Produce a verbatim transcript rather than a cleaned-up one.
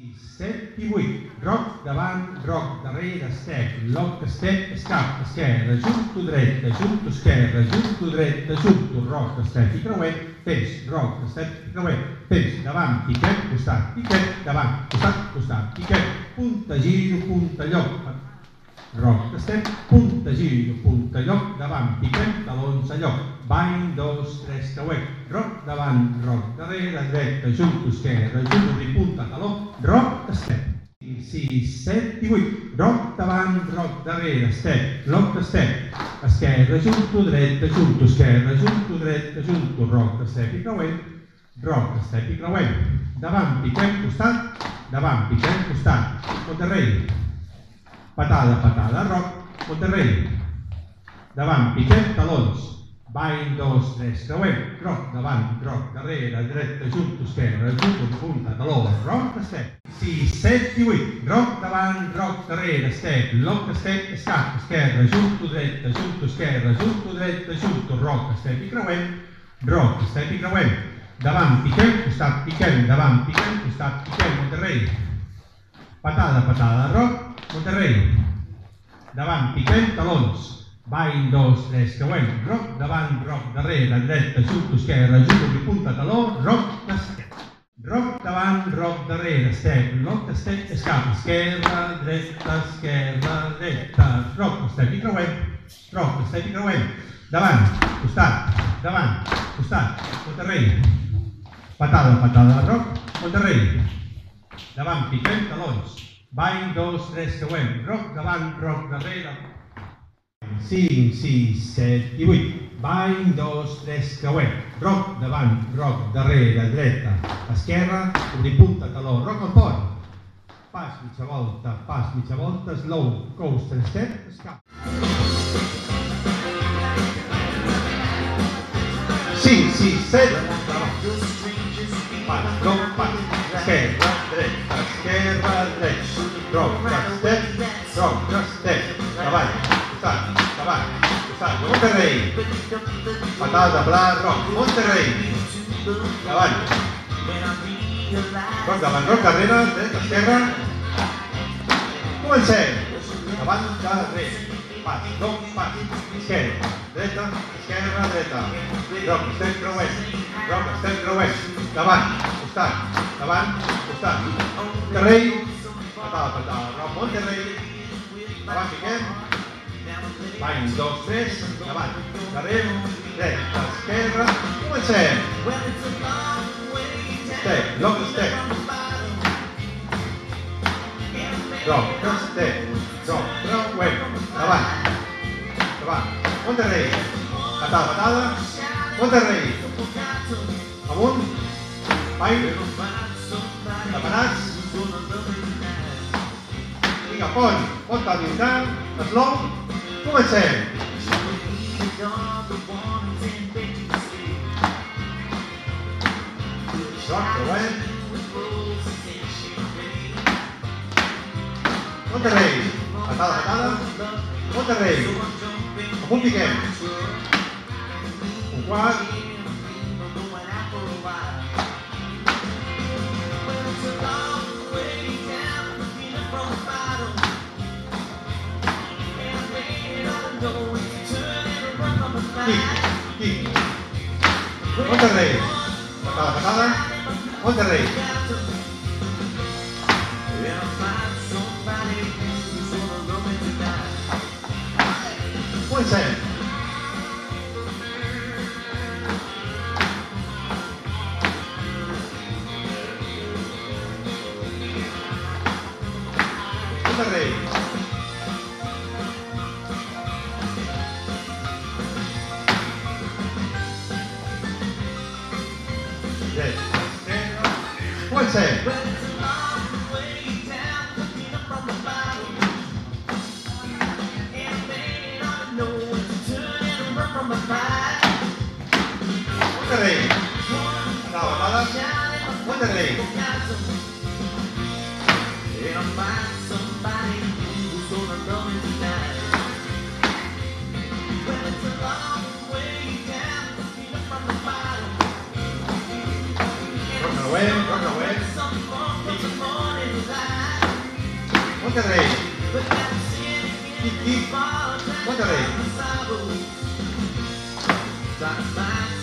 set i vuit. Roc davant, roc darrere, step, lock, step, escap, esquerra, junto, dreta, junto, esquerra, junto, dreta, junto, roc, step, i creuet, temps, roc, step, i creuet, temps, davant, piquet, costat, piquet, davant, costat, costat, piquet, punta, giro, punta, lloc, roc, step, punta, giro, punta, lloc, davant, piquet, talons a lloc, bany, dos, tres, creuet, roc, davant, roc, darrere, dreta, junto, esquerra, junto, ripunta, taló, roc, step. sis, set i vuit. Roc davant, roc darrere, step, lock, step, esquerra, junto, dreta, junto, esquerra, junto, dreta, junto, roc, step i creuent, roc, step i creuent, davant, piquem, costat, davant, piquem, costat, Monterrey, patada, patada, roc, Monterrey, davant, piquem, talons, bany, dos, tres, creuent, roc, davant, roc, darrere, dreta, junto, esquerra, junto, punta, taló, roc, step. sis, set i vuit. Roc davant, roc darrere, step, lock, step, escap, esquerra, junto, dreta, junto, esquerra, junto, dreta, junto, roc, step i creuent, roc, step i creuent, davant, piquem, costat, piquem, davant, piquem, costat, piquem, Monterrey, patada, patada, roc, Monterrey, davant, piquem, talons, bany, dos, tres, creuent, roc, davant, roc, darrere, dreta, junto, esquerra, junto, ripunta, taló, roc, step. Roc davant, roc darrere, step, lock, step, escap, esquerra, dreta, esquerra, dreta, roc, step i creuent, roc, step i creuent, davant, costat, davant, costat, Monterrey, patada, patada, roc, Monterrey, davant, piquem, talons, bany, dos, tres, creuent, roc davant, roc darrere, cinc, sis, set i vuit. Bany, dos, tres, creuent, roc davant, roc darrere, dreta, esquerra, ripunta, taló, roc al port, pas, mitja volta, pas, mitja volta, slow, coaster, step, escap. cinc, sis, set, pas, roc, pas, esquerra, dreta, esquerra, dreta, roc, step, roc, step, davant, costat, davant, Monterrey, patada, pla, roc, Monterrey, davant, roc davant, roc darrere, dreta, esquerra, comencem, davant, darrere, pas, roc, pas, esquerra, dreta, esquerra, dreta, roc, estem creuent, roc, estem creuent, davant, costat, davant, costat, Monterrey, patada, patada, roc, Monterrey, davant, piquem, bany, dos, tres, davant, darrere, dreta, esquerra, comencem. Step, lock, step. Roc, step, roc, creuent, davant, davant, Monterrey, patada, patada, Monterrey, amunt, bany, tapanats, vinga, pont, pont al militar, slow, comencem! Roc, creuent. Monterrey. Patada, patada. Monterrey. Amunt, piquem. Un quart. Kick, kick. Monterrey. Patada, patada. Monterrey. Comencem. Monterrey. Comencem. Monterrey. Patada, patada. Monterrey. Rock away, rock away. Molta tre. Chi, chi? Molta tre.